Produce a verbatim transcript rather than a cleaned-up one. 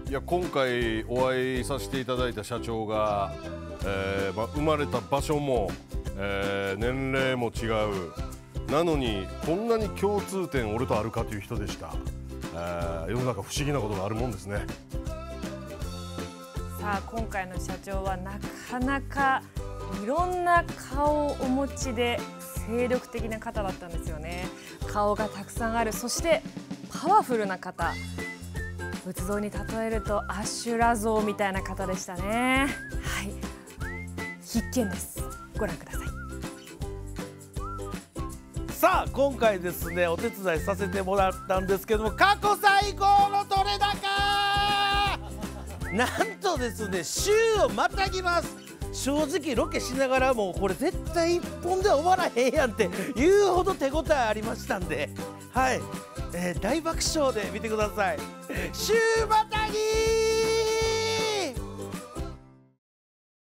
いや今回お会いさせていただいた社長が、えーまあ、生まれた場所も、えー、年齢も違うなのにこんなに共通点俺とあるかという人でした。えー、世の中不思議なことがあるもんですね。 さあ今回の社長はなかなかいろんな顔をお持ちで精力的な方だったんですよね。顔がたくさんある、そしてパワフルな方、仏像に例えるとアシュラ像みたいな方でしたね。はい、必見です。ご覧ください。 さあ今回ですねお手伝いさせてもらったんですけども、過去最高の取れ高なんとですね週をまたぎます。正直ロケしながらもこれ絶対いっぽんでは終わらへんやんっていうほど手応えありましたんで、はい、えー、大爆笑で見てください。週また